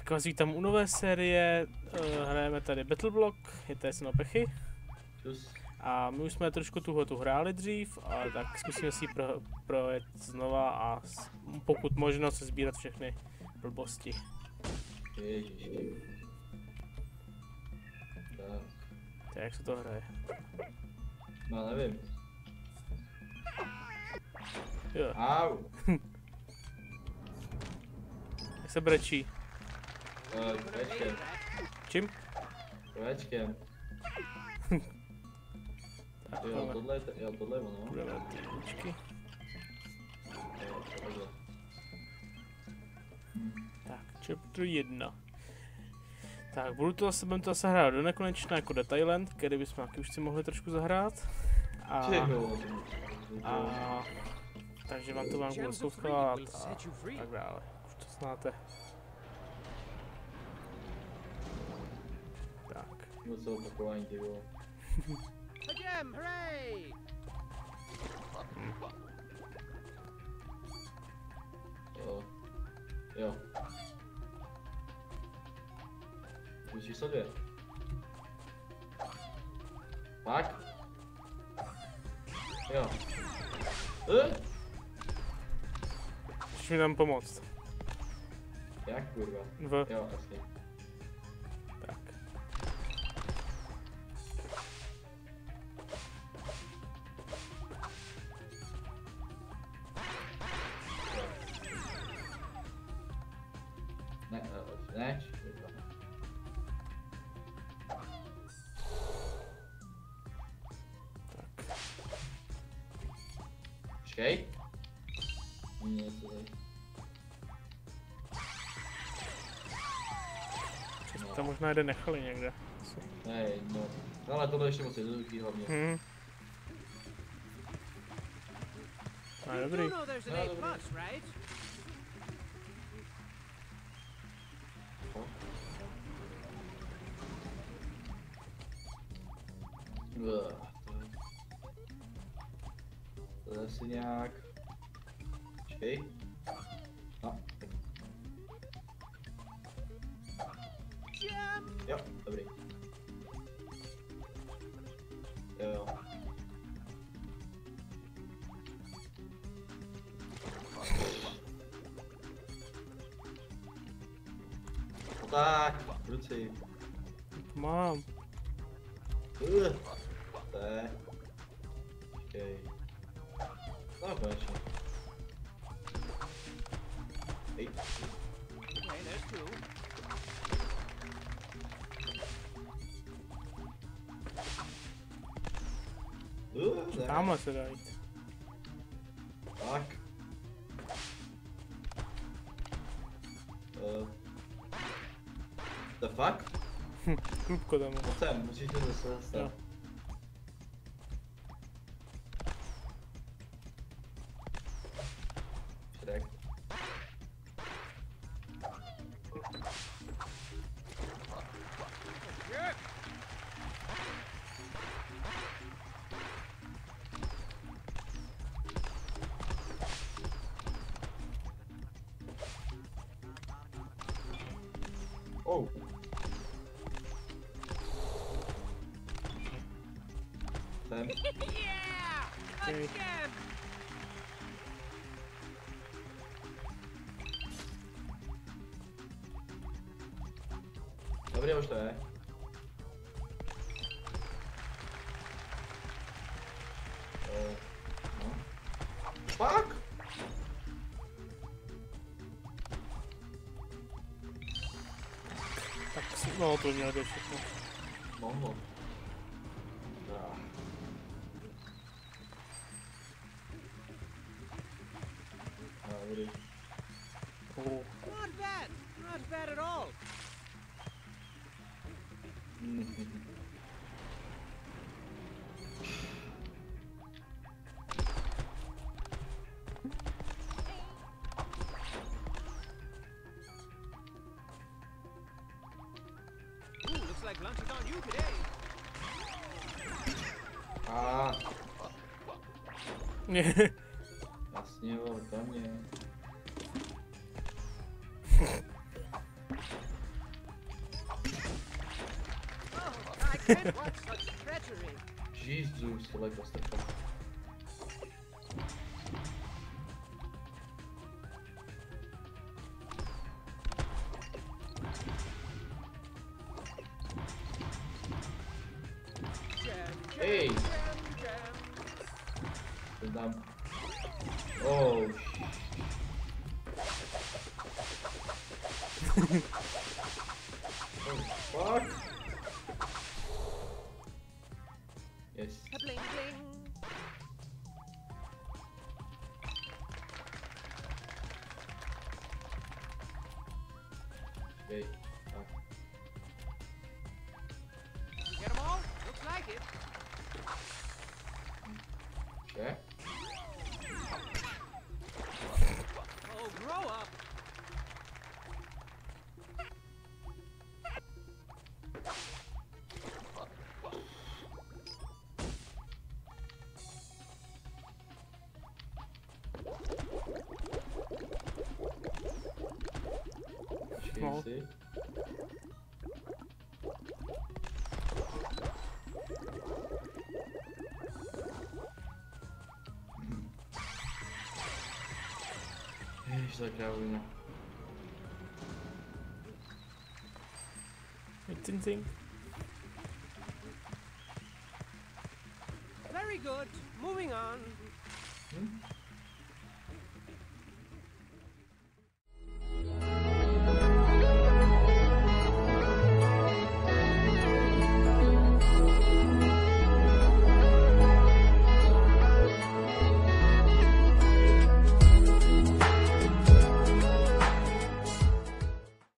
Tak vás vítám u nové série, hrajeme tady Battleblock, je tady se pechy. A my už jsme trošku tuhletu hráli dřív, ale tak zkusíme si ji projet znova a pokud možno se sbírat všechny blbosti. Ježiši. Tak. Tak jak se to hraje? No nevím. Jo. Au. Jak se brečí? Kvečkem. Čím? Kvečkem. Tak, Jo, tohle je ono. budeme ty klučky. Jo, tohle. Tak, chapter 1. Tak, budeme to zase hrát do nekonečna jako The Thailand, který bychom taky už si mohli trošku zahrát. A takže vám to budu zkoušet a tak dále. Už to znáte. Tak. Moc opakování, ty vole. Jo. Jo. Už číslo 2. Tak. Jo. Můžeš mi tam pomoct. Jak kurva? Jo, jasně. Tak. Ne, Tak. Počkej. Něco tady. Tam možná jde nechali někde. Ne, no. Ale tohle ještě moc jednoduchý hlavně. No, dobrý. No, dobrý. To je asi nějak... Počkej. No. Jo, dobrý. Jo. No tak, ruci. Mám. To je. Počkej. No, konečně. Hej. Ne. Tamhle se dá jít. Tak. The fuck? Klubko tam. Pojď sem, musíš to zase. Jo. Šrek. Oh. Sem. Okay. Dobrý, už to je. No. Fuck! Tak no to mělo být všechno. Mohlo. Dobrý. Not bad. Not bad at all. Ooh, looks like lunch is on you today. Jasně, tam je. Can't watch such treachery. Jesus, tohle je postrčo. Hey! Ten tam. Oh, oh, fuck! Yes. Bling bling. Okay. Tak. Get them all? Looks like it. Že? Oh, grow up. No. Si. Ježiš, za kravina. Ting. Very good. Moving on. Hm?